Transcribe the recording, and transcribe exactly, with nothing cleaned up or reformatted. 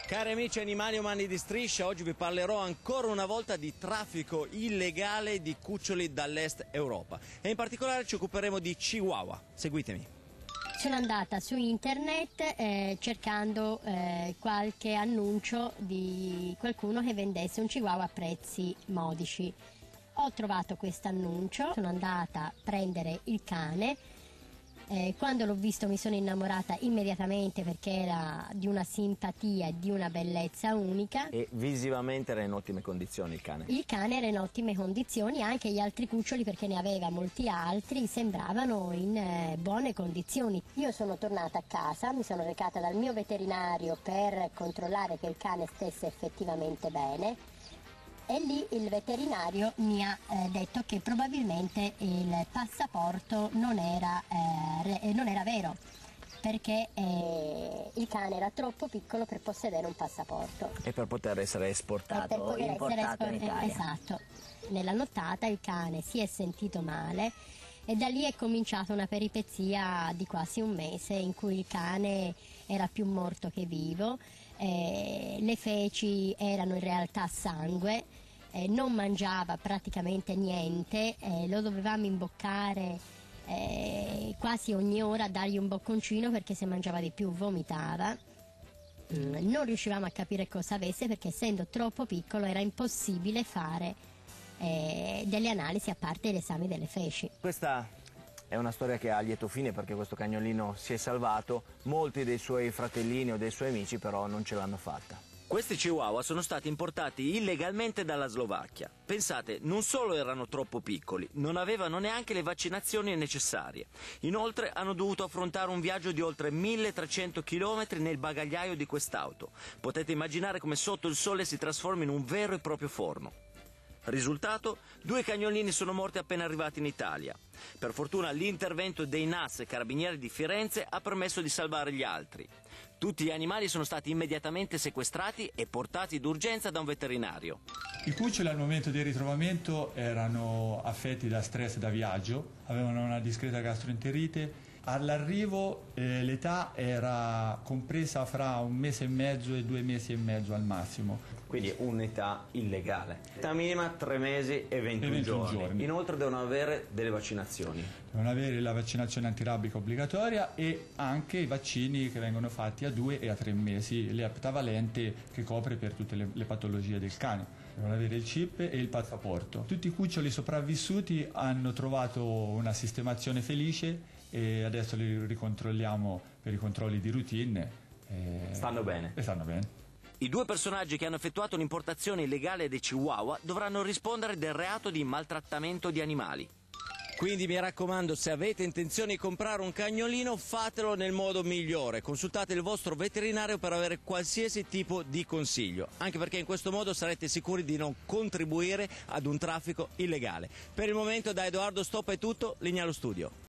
Cari amici animali umani di Striscia, oggi vi parlerò ancora una volta di traffico illegale di cuccioli dall'est Europa e in particolare ci occuperemo di Chihuahua. Seguitemi. Sono andata su internet eh, cercando eh, qualche annuncio di qualcuno che vendesse un Chihuahua a prezzi modici. Ho trovato questo annuncio, sono andata a prendere il cane. Eh, quando l'ho visto mi sono innamorata immediatamente perché era di una simpatia e di una bellezza unica. E visivamente era in ottime condizioni il cane? Il cane era in ottime condizioni, anche gli altri cuccioli, perché ne aveva molti altri, sembravano in eh, buone condizioni. Io sono tornata a casa, mi sono recata dal mio veterinario per controllare che il cane stesse effettivamente bene. E lì il veterinario mi ha eh, detto che probabilmente il passaporto non era, eh, re, non era vero, perché eh, il cane era troppo piccolo per possedere un passaporto. E per poter essere esportato, per poter importato essere in Italia. Esatto. Nella nottata il cane si è sentito male e da lì è cominciata una peripezia di quasi un mese in cui il cane era più morto che vivo, eh, le feci erano in realtà sangue, eh, non mangiava praticamente niente, eh, lo dovevamo imboccare eh, quasi ogni ora, dargli un bocconcino perché se mangiava di più vomitava. Mm, non riuscivamo a capire cosa avesse perché essendo troppo piccolo era impossibile fare eh, delle analisi a parte l'esame delle feci. Questa è una storia che ha lieto fine perché questo cagnolino si è salvato, molti dei suoi fratellini o dei suoi amici però non ce l'hanno fatta. Questi Chihuahua sono stati importati illegalmente dalla Slovacchia. Pensate, non solo erano troppo piccoli, non avevano neanche le vaccinazioni necessarie. Inoltre hanno dovuto affrontare un viaggio di oltre milletrecento chilometri nel bagagliaio di quest'auto. Potete immaginare come sotto il sole si trasformi in un vero e proprio forno. Risultato? Due cagnolini sono morti appena arrivati in Italia. Per fortuna l'intervento dei N A S e Carabinieri di Firenze ha permesso di salvare gli altri. Tutti gli animali sono stati immediatamente sequestrati e portati d'urgenza da un veterinario. I cuccioli al momento del ritrovamento erano affetti da stress da viaggio, avevano una discreta gastroenterite. All'arrivo eh, l'età era compresa fra un mese e mezzo e due mesi e mezzo al massimo. Quindi un'età illegale. Età minima tre mesi e ventuno, e ventuno giorni. giorni. Inoltre devono avere delle vaccinazioni. Devono avere la vaccinazione antirabica obbligatoria e anche i vaccini che vengono fatti a due e a tre mesi, l'eptavalente che copre per tutte le, le patologie del cane. Devono avere il chip e il passaporto. Tutti i cuccioli sopravvissuti hanno trovato una sistemazione felice e adesso li ricontrolliamo per i controlli di routine. E... Stanno bene. E stanno bene. I due personaggi che hanno effettuato l'importazione illegale dei Chihuahua dovranno rispondere del reato di maltrattamento di animali. Quindi mi raccomando, se avete intenzione di comprare un cagnolino, fatelo nel modo migliore. Consultate il vostro veterinario per avere qualsiasi tipo di consiglio, anche perché in questo modo sarete sicuri di non contribuire ad un traffico illegale. Per il momento da Edoardo Stoppa è tutto, linea allo studio.